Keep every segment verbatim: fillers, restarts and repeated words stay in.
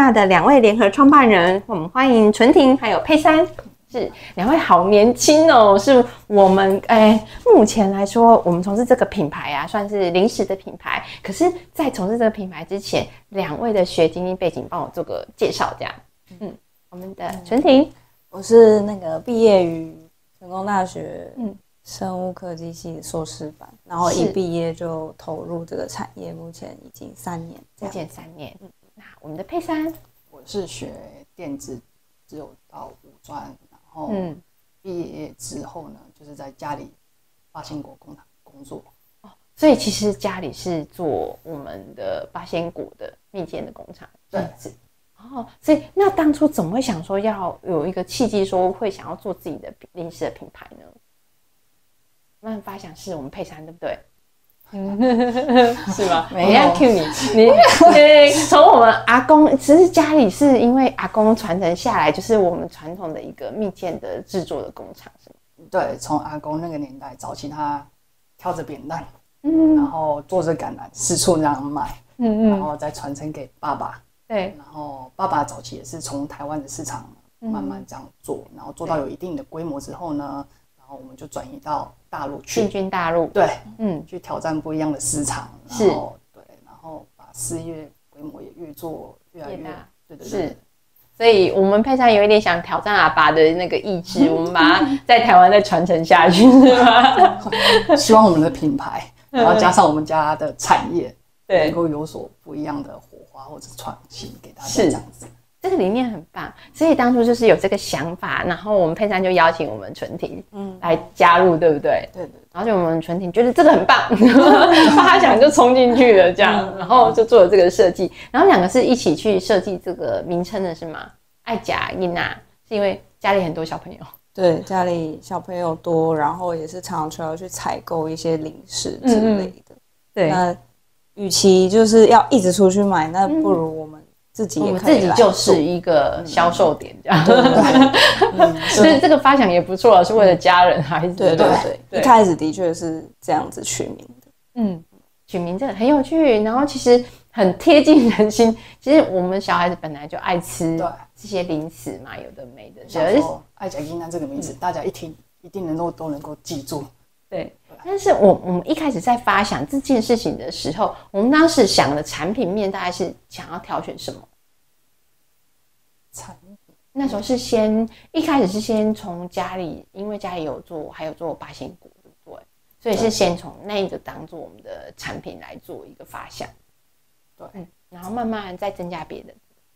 娜的两位联合创办人，我们欢迎纯婷还有佩珊，是两位好年轻哦，是我们哎目前来说，我们从事这个品牌啊，算是零食的品牌。可是，在从事这个品牌之前，两位的学经历背景，帮我做个介绍，这样。嗯，我们的纯婷， 我是那个毕业于成功大学生物科技系硕士班，然后一毕业就投入这个产业，目前已经三年， 目前三年。嗯，那我们的佩珊， 我是学电子，只有到五专，然后毕业之后呢，就是在家里八仙果工厂工作。 哦，所以其实家里是做我们的八仙果的蜜饯的工厂， 对， 是。哦，所以那当初怎么会想说要有一个契机，说会想要做自己的零食的品牌呢？慢慢发想是我们佩珊，对不对？是吗？ 没有 ，Q 你，你你从我们阿公，其实家里是因为阿公传承下来，就是我们传统的一个蜜饯的制作的工厂，是吗？ 对，从阿公那个年代，早期他挑着扁担，嗯，然后做着橄榄，四处那样卖，嗯嗯，然后再传承给爸爸。 对， 然后爸爸早期也是从台湾的市场慢慢这样做，嗯、然后做到有一定的规模之后呢，然后我们就转移到大陆去， 进军大陆， 对，嗯，去挑战不一样的市场，然后对，然后把事业规模也越做越来越大，对对对。是， 所以我们佩珊有一点想挑战阿爸的那个意志，我们把它在台湾再传承下去，是吗？ 希望我们的品牌，然后加上我们家的产业，能够有所不一样的火花或者创新给大家这样子。 这个理念很棒，所以当初就是有这个想法，然后我们佩珊就邀请我们纯婷嗯来加入，对不对？ 对对。 然后就我们纯婷觉得这个很棒，发想就冲进去了，这样，然后就做了这个设计。然后两个是一起去设计这个名称的是吗？爱甲茵娜是因为家里很多小朋友。 对，家里小朋友多，然后也是常常要去采购一些零食之类的。嗯、对，那与其就是要一直出去买，那不如我们自己也可以来做，我们自己就是一个销售点，这样。对，所以这个发想也不错，是为了家人孩子。 对对对，一开始的确是这样子取名的。 嗯，取名真的很有趣，然后其实很贴近人心。其实我们小孩子本来就爱吃这些零食嘛，有的没的。 想说爱甲茵娜这个名字，大家一听一定能够都能够记住。 对，但是我我们一开始在发想这件事情的时候，我们当时想的产品面大概是想要挑选什么？ 产品那时候是先一开始是先从家里，因为家里有做，还有做八仙果，对不对？所以是先从那个当做我们的产品来做一个发想， 对， 嗯，然后慢慢再增加别的。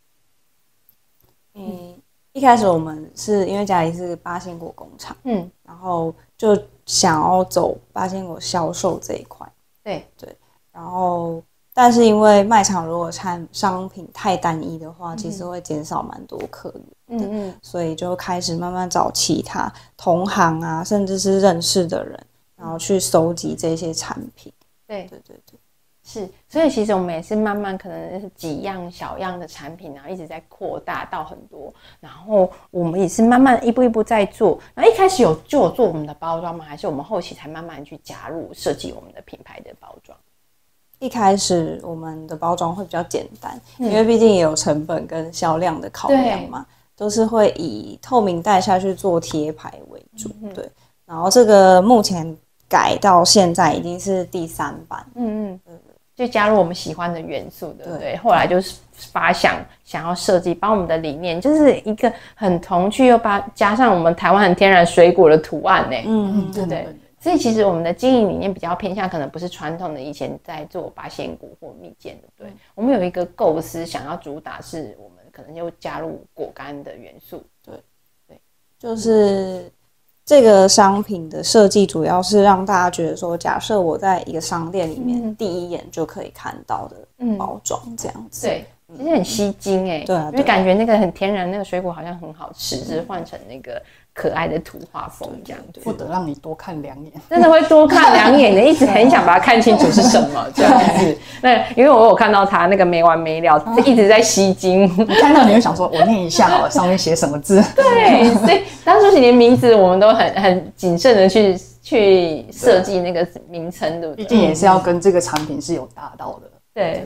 嗯，一开始我们是因为家里是八仙果工厂，嗯，然后就想要走八仙果销售这一块， 对对，然后但是因为卖场如果产商品太单一的话，嗯、其实会减少蛮多客源的，嗯嗯，所以就开始慢慢找其他同行啊，甚至是认识的人，然后去收集这些产品， 对对对对。 是，所以其实我们也是慢慢可能是几样小样的产品，然后一直在扩大到很多，然后我们也是慢慢一步一步在做。然后一开始有就有做我们的包装吗？还是我们后期才慢慢去加入设计我们的品牌的包装？ 一开始我们的包装会比较简单，嗯、因为毕竟也有成本跟销量的考量嘛，都是会以透明袋下去做贴牌为主。嗯、对，然后这个目前改到现在已经是第三版。嗯嗯。 就加入我们喜欢的元素，对不对？对，后来就是发想想要设计，把我们的理念就是一个很童趣，又把加上我们台湾很天然水果的图案呢，嗯，对不对？所以其实我们的经营理念比较偏向，可能不是传统的以前在做八仙果或蜜饯，对不对？嗯、我们有一个构思，想要主打是我们可能又加入果干的元素， 对对，就是。这个商品的设计主要是让大家觉得说，假设我在一个商店里面，嗯、第一眼就可以看到的包装这样子。 对，其实很吸睛哎， 对啊， 因为感觉那个很天然，那个水果好像很好吃，只是换成那个可爱的图画风这样， 不得让你多看两眼， 真的会多看两眼的，一直很想把它看清楚是什么这样子。那因为我有看到它那个没完没了，一直在吸睛。 你看到你会想说，我念一下好了，上面写什么字？ 对，所以当初连名字我们都很很谨慎的去去设计那个名称，对不对？ 毕竟也是要跟这个产品是有达到的。 对对对。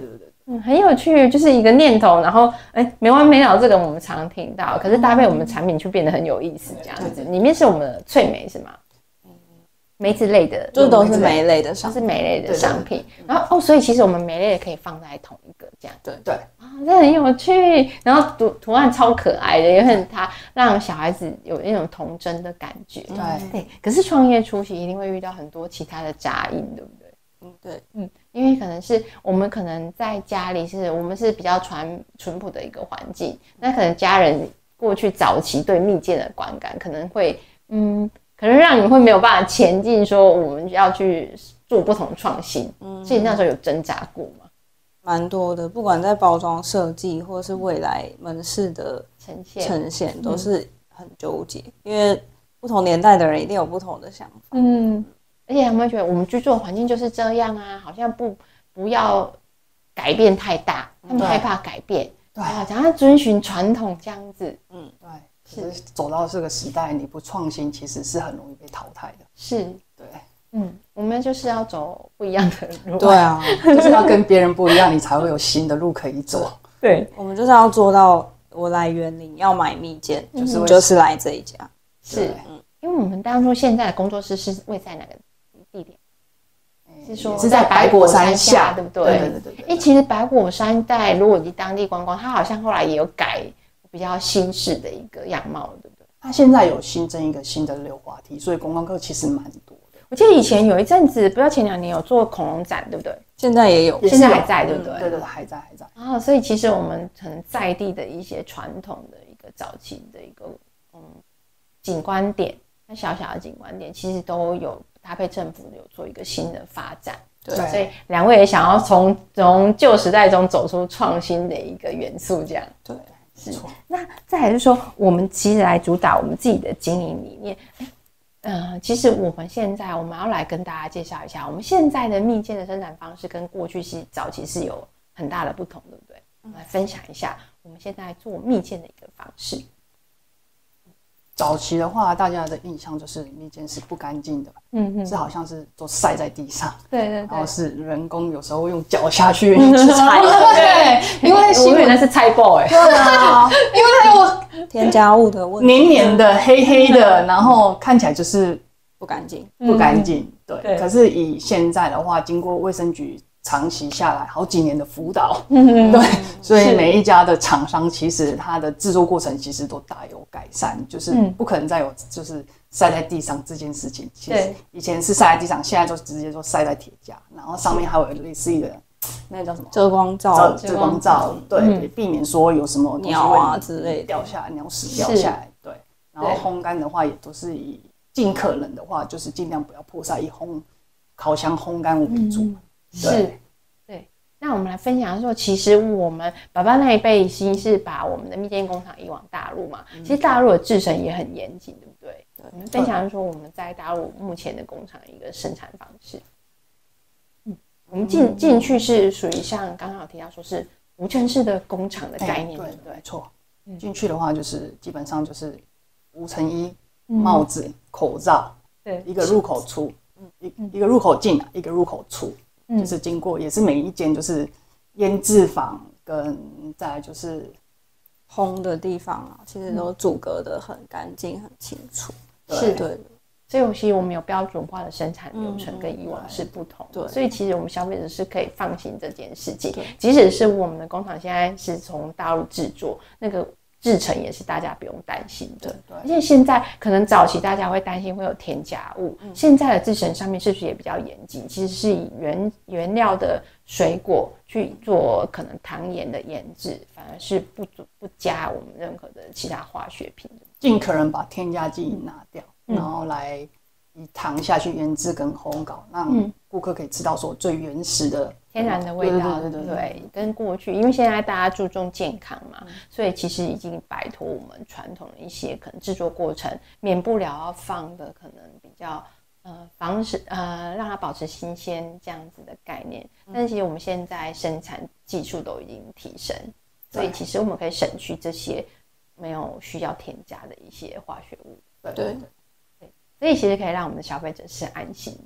嗯，很有趣，就是一个念头，然后哎，没完没了，这个我们常听到，可是搭配我们的产品就变得很有意思，这样子。里面是我们的脆梅是吗？梅子类的， 就都是梅类的商品， 都是梅类的商品。然后哦，所以其实我们梅类的可以放在同一个这样。 对对啊，这很有趣。然后图图案超可爱的，也很它让小孩子有那种童真的感觉。 对对。可是创业初期一定会遇到很多其他的杂音，对不对？ 嗯，对， 嗯，因为可能是我们可能在家里是我们是比较传淳朴的一个环境，那可能家人过去早期对蜜饯的观感可能会嗯。可能让你会没有办法前进，说我们要去做不同创新，嗯，所以那时候有挣扎过吗？ 蛮多的，不管在包装设计或是未来门市的呈现， 呈现都是很纠结，嗯，因为不同年代的人一定有不同的想法， 嗯，而且他们会觉得我们居住的环境就是这样啊，好像不不要改变太大，他们害怕改变，对啊，想要遵循传统这样子， 嗯，对。是走到这个时代，你不创新，其实是很容易被淘汰的。 是， 对， 嗯，我们就是要走不一样的路。 对啊， 就是要跟别人不一样，你才会有新的路可以走。 对， 我们就是要做到，我来园林要买蜜饯，就是就是来这一家。 是，嗯，因为我们当初现在的工作室是位在哪个地点？是说是在百果山下， 对不对？ 对对对对。 哎，其实百果山在如果你当地观光，它好像后来也有改。比较新式的一个样貌，对不对？ 它现在有新增一个新的溜滑梯，所以观光客其实蛮多的。 我记得以前有一阵子，不知道前两年有做恐龙展，对不对？ 现在也有， 现在还在，对不对？ 对对对，还在还在。 啊，所以其实我们可能在地的一些传统的一个早期的一个嗯景观点，那小小的景观点，其实都有搭配政府有做一个新的发展。对，所以两位也想要从从旧时代中走出创新的一个元素，这样对。 是，那再来就是说，我们其实来主打我们自己的经营理念。呃，其实我们现在我们要来跟大家介绍一下，我们现在的蜜饯的生产方式跟过去是早期是有很大的不同，对不对？我们来分享一下我们现在做蜜饯的一个方式。 早期的话，大家的印象就是蜜饯是不干净的，嗯嗯，是好像是都晒在地上， 对对对， 然后是人工有时候用脚下去去踩， 对，因为新闻那是菜包哎， 对啊，因为它有添加物的问题， 黏黏的、黑黑的，然后看起来就是不干净， 不干净，对。可是以现在的话，经过卫生局长期下来好几年的辅导，嗯、对，所以每一家的厂商其实它的制作过程其实都大有改善，就是不可能再有就是晒在地上这件事情。其实以前是晒在地上，现在就直接就晒在铁架，然后上面还有类似的那个叫什么遮光罩， 遮光罩，对，嗯、避免说有什么鸟啊之类的掉下来，鸟屎掉下来，对。然后烘干的话也都是以尽可能的话就是尽量不要破晒，以烘烤箱烘干为主。嗯是，对。那我们来分享说，其实我们爸爸那一辈已经是把我们的蜜饯工厂移往大陆嘛。嗯、其实大陆的制程也很严谨，对不对？对。我们分享说我们在大陆目前的工厂一个生产方式。嗯，我们进进去是属于像刚刚有提到说是无尘室的工厂的概念，欸、对不对？ 没错。进去的话就是基本上就是无尘衣、帽子、嗯、口罩，对，一个入口出，一、嗯、一个入口进，一个入口出。嗯、就是经过，也是每一间就是腌制房跟再来就是烘的地方啊，其实都阻隔的很干净、很清楚。 是对，所以其实我们有标准化的生产流程，跟以往是不同的。对，所以其实我们消费者是可以放心这件事情，即使是我们的工厂现在是从大陆制作，那个制程也是大家不用担心的。对，而且现在可能早期大家会担心会有添加物，嗯、现在的制程上面是不是也比较严谨？其实是以原原料的水果去做可能糖盐的腌制，反而是不不加我们任何的其他化学品的， 尽可能把添加剂拿掉，嗯、然后来以糖下去腌制跟烘烤，让顾客可以吃到说最原始的。 天然的味道，对对 对, 对, 对，跟过去，因为现在大家注重健康嘛，嗯、所以其实已经摆脱我们传统的一些可能制作过程，免不了要放的可能比较呃防止呃让它保持新鲜这样子的概念。但是其实我们现在生产技术都已经提升，所以其实我们可以省去这些没有需要添加的一些化学物。 对对 对, 对，所以其实可以让我们的消费者是安心的。 对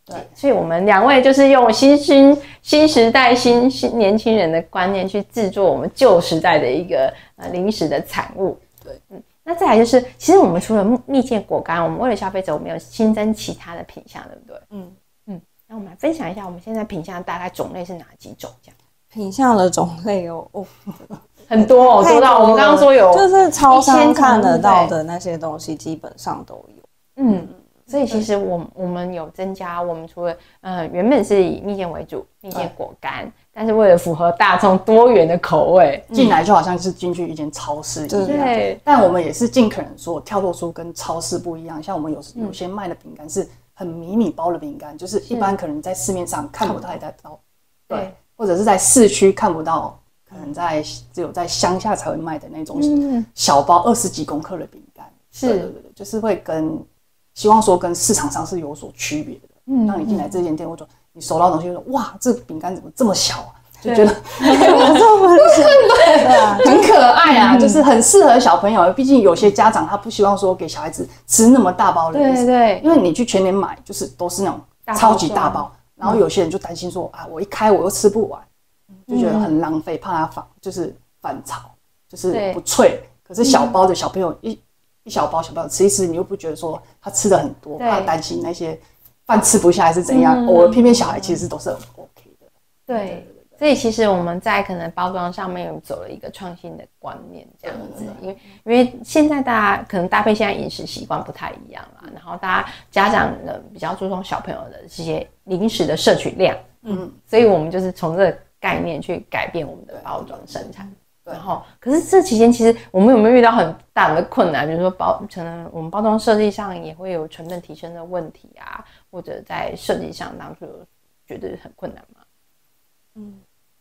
对，所以我们两位就是用新新新时代新新年轻人的观念去制作我们旧时代的一个呃零食的产物。 对， 嗯，那再来就是，其实我们除了蜜饯果干，我们为了消费者，我们有新增其他的品项，对不对？嗯嗯，那我们来分享一下，我们现在品项大概种类是哪几种？这样品项的种类有哦。 很多哦，多到我们刚刚说有， 就是超商看得到的那些东西，基本上都有。嗯， 所以其实我我们有增加，我们除了呃原本是以蜜饯为主，蜜饯果干，但是为了符合大众多元的口味， 进来就好像是进去一间超市一样。对，但我们也是尽可能说跳脱出跟超市不一样，像我们有有些卖的饼干是很迷你包的饼干，就是一般可能在市面上看不太到，对，或者是在市区看不到。可能在只有在乡下才会卖的那种小包二十几公克的饼干，是，对对对，就是会跟希望说跟市场上是有所区别的。嗯，当你进来这间店，或者你收到东西，就说哇，这个饼干怎么这么小啊？就觉得这么小，很可爱啊，就是很适合小朋友。毕竟有些家长他不希望说给小孩子吃那么大包的， 对对， 因为你去全联买，就是都是那种超级大包，然后有些人就担心说啊，我一开我又吃不完。就觉得很浪费，怕它反就是反潮，就是不脆。可是小包的小朋友一一小包小朋友吃一吃，你又不觉得说他吃的很多，怕担心那些饭吃不下还是怎样。偶尔偏偏小孩其实都是很 OK 的。 对，所以其实我们在可能包装上面有走了一个创新的观念，这样子，因为因为现在大家可能搭配现在饮食习惯不太一样啦，然后大家家长呢比较注重小朋友的这些零食的摄取量，嗯，所以我们就是从这个概念去改变我们的包装生产，然后可是这期间其实我们有没有遇到很大的困难？比如说包可能我们包装设计上也会有成本提升的问题啊，或者在设计上当初有觉得很困难吗？嗯，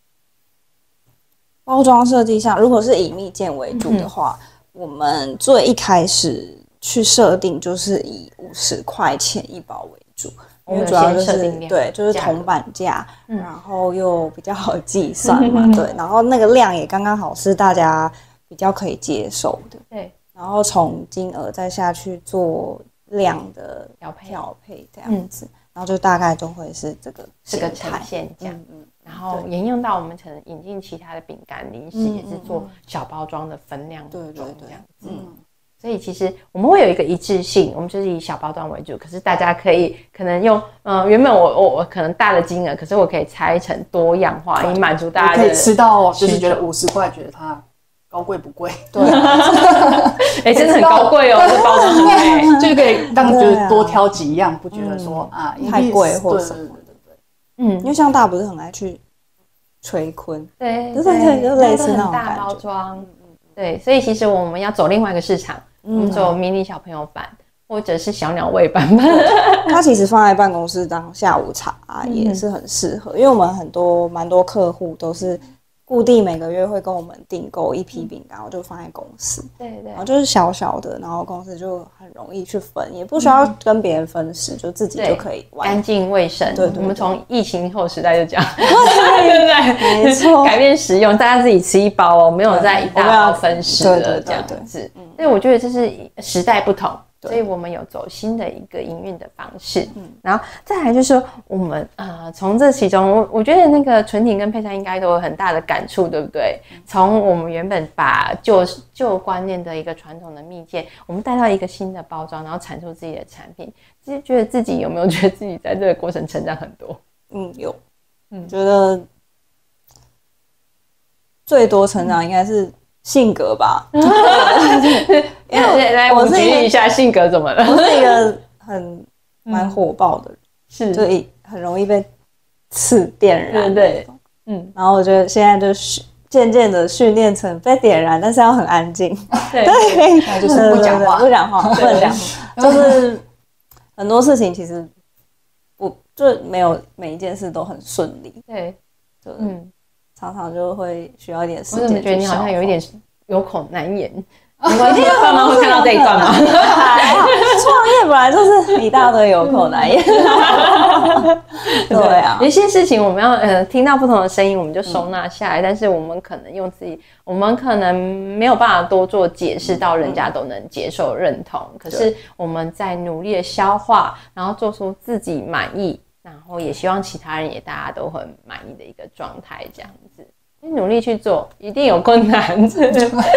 包装设计上，如果是以蜜饯为主的话，嗯、我们最一开始去设定就是以五十块钱一包为主。因为主要就是对，就是铜板价，嗯、然后又比较好计算嘛，嗯、对，然后那个量也刚刚好是大家比较可以接受的，对，然后从金额再下去做量的调配调配这样子，嗯、然后就大概就会是这个这个呈现这样，嗯嗯，然后沿用到我们可能引进其他的饼干零食，嗯、也是做小包装的分量装这样子，嗯。所以其实我们会有一个一致性，我们就是以小包装为主。可是大家可以可能用，嗯、呃，原本我我我可能大的金额，可是我可以拆成多样化，以满足大家的。 可以吃到，就是觉得五十块，觉得它高贵不贵？对， 哎、欸，真的很高贵哦，这包装很美， 就可以让就是多挑几样，不觉得说、嗯、啊太贵或什么的。嗯，因为像大家不是很爱去垂坤， 对， 对对，就类似那种大包装。对，所以其实我们要走另外一个市场。我们走迷你小朋友版，或者是小鸟胃版本。 它其实放在办公室当下午茶、啊嗯、也是很适合，因为我们很多蛮多客户都是固定每个月会跟我们订购一批饼干，然后就放在公司。对对。然后就是小小的，然后公司就很容易去分，也不需要跟别人分食，嗯、就自己就可以玩。 干净卫生。对, 对, 对，我们从疫情后时代就讲，对对对，没错，改变食用，大家自己吃一包哦，没有在一大包分食了这样子。所以我觉得这是时代不同。所以我们有走新的一个营运的方式，嗯，然后再来就是说我们呃从这其中，我我觉得那个纯婷跟佩珊应该都有很大的感触，对不对？从我们原本把旧旧观念的一个传统的蜜饯，我们带到一个新的包装，然后产出自己的产品，其实觉得自己有没有觉得自己在这个过程成长很多？ 嗯，有，嗯，觉得最多成长应该是性格吧。 因为来我们举例一下性格怎么了？ 我是一个很蛮火爆的人，是，就很容易被刺点燃，对对，嗯，然后我觉得现在就是渐渐的训练成被点燃，但是要很安静，对，对， 就是不讲话， 不讲话，不能讲话，就是很多事情其实我就没有每一件事都很顺利，对，就嗯，常常就会需要一点时间。 我怎么觉得你好像有一点有口难言？没关系，爸妈会看到这一段吗？ 创业本来就是一大堆有口难言。对啊， 有些事情我们要呃听到不同的声音，我们就收纳下来。嗯、但是我们可能用自己，我们可能没有办法多做解释到人家都能接受认同。嗯、可是我们在努力的消化，然后做出自己满意， 然后也希望其他人也大家都很满意的一个状态，这样子。努力去做，一定有困难。对，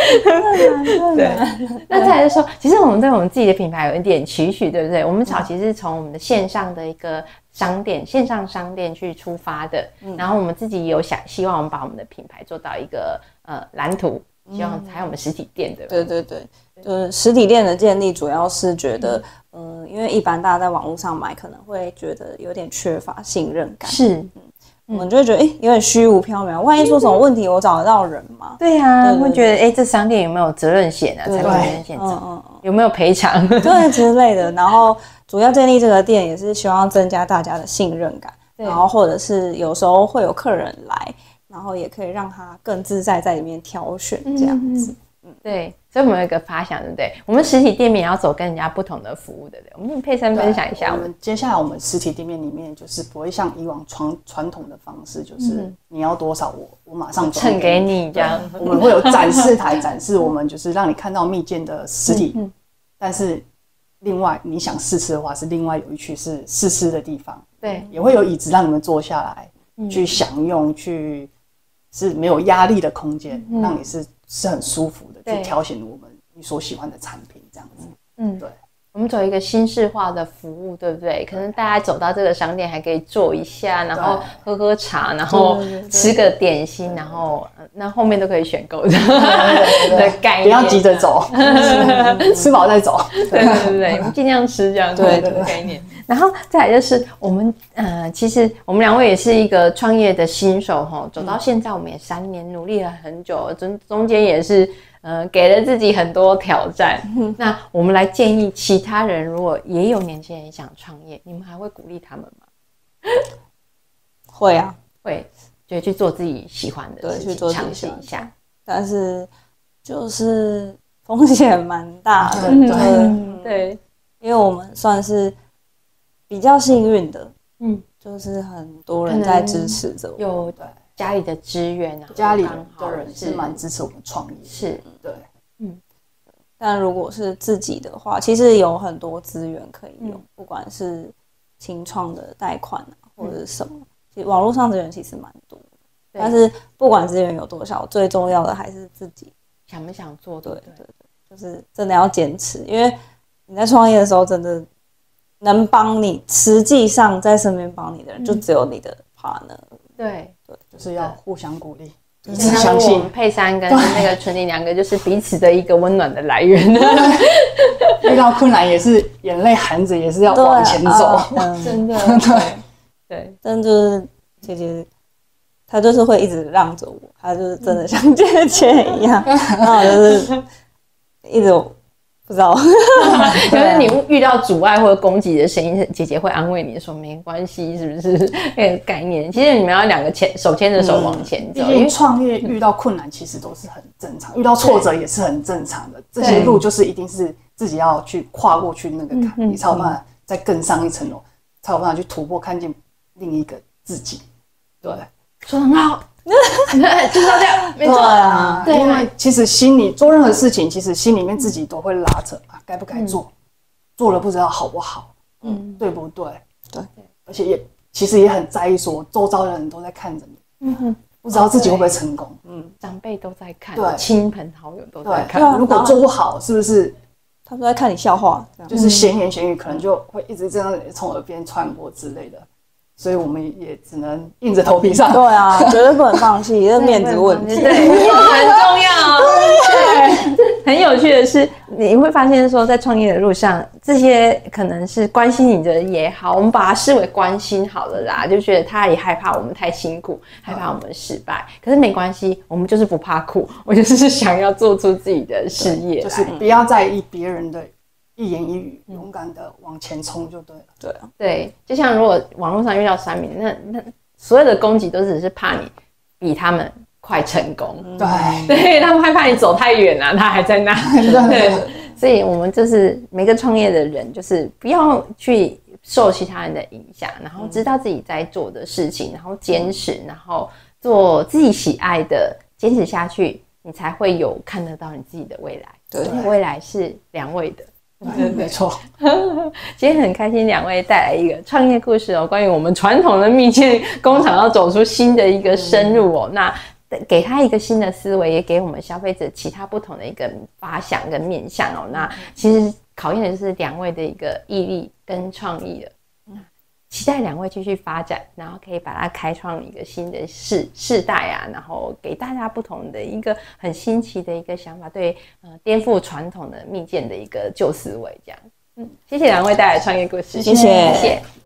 那再来就说，其实我们对我们自己的品牌有一点期许，对不对？我们早期是从我们的线上的一个商店、线上商店去出发的，嗯、然后我们自己有想希望我们把我们的品牌做到一个呃蓝图，希望还有我们实体店的。 对对对，就是实体店的建立，主要是觉得，嗯、呃，因为一般大家在网络上买，可能会觉得有点缺乏信任感。 是。 嗯我们就会觉得，哎、欸，有点虚无缥缈。万一出什么问题，我找得到人吗？ 对呀、啊，会觉得，哎、欸，这商店有没有责任险啊？产品责任险，嗯嗯，有没有赔偿？ 对之类的。然后，主要建立这个店也是希望增加大家的信任感，然后或者是有时候会有客人来，然后也可以让他更自在在里面挑选这样子。嗯嗯，对，所以我们有一个发想，对不对？我们实体店面也要走跟人家不同的服务，对不对？我们跟佩珊分享一下。 我们接下来我们实体店面里面就是不会像以往传传统的方式，就是你要多少我我马上称给你这样。 我们会有展示台展示我们就是让你看到蜜饯的实体，嗯嗯、但是另外你想试吃的话，是另外有一区是试吃的地方， 对， 也会有椅子让你们坐下来、嗯、去享用，去是没有压力的空间，嗯、让你是。是很舒服的，去挑选我们你所喜欢的产品，这样子。嗯，对， 我们走一个新式化的服务，对不对？可能大家走到这个商店还可以坐一下，然后喝喝茶，然后吃个点心，然后那后面都可以选购的的概念， 不要急着走，吃饱再走。 对对对对，我们尽量吃这样子的概念。然后再来就是我们呃，其实我们两位也是一个创业的新手哈，走到现在我们也三年，努力了很久，中中间也是呃给了自己很多挑战。嗯、那我们来建议其他人，如果也有年轻人想创业，你们还会鼓励他们吗？ 会啊， 会，就去做自己喜欢的事情， 对，去做尝试一下。 但是就是风险蛮大的， 嗯、对对， 因为我们算是比较幸运的，嗯，就是很多人在支持着我， 有家里的资源啊， 家里的人是蛮支持我们创业， 是， 对， 嗯。但如果是自己的话，其实有很多资源可以用，嗯、不管是新创的贷款啊，或者是什么，其实网络上资源其实蛮多的。但是不管资源有多少，最重要的还是自己想不想做。 对对对，就是真的要坚持，因为你在创业的时候，真的。能帮你，实际上在身边帮你的人，就只有你的 partner。 对对，就是要互相鼓励， 彼此相信。佩珊跟那个纯玲两个就是彼此的一个温暖的来源。 遇到困难也是眼泪含着，也是要往前走。 嗯、 真的， 对对。 但就是姐姐，她就是会一直让着我，她就是真的像姐姐一样，然后就是一直。不知道， 就是你遇到阻碍或者攻击的声音，姐姐会安慰你说没关系，是不是？那个概念，其实你们要两个牵手牵着手往前走。 因为创业遇到困难，其实都是很正常，遇到挫折也是很正常的。这些路就是一定是自己要去跨过去那个坎，你才有办法再更上一层楼，才有办法去突破，看见另一个自己。对， 说得很好。就是这样，没错啊。 对，因为其实心里做任何事情，其实心里面自己都会拉扯啊，该不该做，嗯、做了不知道好不好，嗯，对不对？ 对， 而且也其实也很在意说，周遭的人都在看着你，嗯哼，不知道自己会不会成功， 嗯，长辈都在看， 对， 亲朋好友都在看， 如果做不好，是不是？ 他们都在看你笑话， 就是闲言闲语，可能就会一直这样从耳边穿过之类的。所以我们也只能硬着头皮上。 对啊，绝对不能放弃，这是面子问题， 对，很重要。对，很有趣的是，你会发现说，在创业的路上，这些可能是关心你的人也好，我们把它视为关心好了啦，就觉得他也害怕我们太辛苦，害怕我们失败。可是没关系，我们就是不怕苦，我就是想要做出自己的事业， 就是不要在意别人的一言一语，勇敢的往前冲就对了。 对啊， 对，就像如果网络上遇到酸民，那那所有的攻击都只是怕你比他们快成功。 对， 对，他们害怕你走太远啊，他还在那。对，所以我们就是每个创业的人，就是不要去受其他人的影响，然后知道自己在做的事情，然后坚持，然后做自己喜爱的，坚持下去，你才会有看得到你自己的未来。 对， 未来是两位的。 对，没错。 今天很开心，两位带来一个创业故事哦，关于我们传统的蜜饯工厂要走出新的一个深入哦，那给他一个新的思维，也给我们消费者其他不同的一个发想跟面向哦。那其实考验的就是两位的一个毅力跟创意了。期待两位继续发展，然后可以把它开创一个新的世世代啊，然后给大家不同的一个很新奇的一个想法，对，呃，颠覆传统的蜜饯的一个旧思维，这样。嗯，谢谢两位带来创业故事， 谢谢。 谢谢。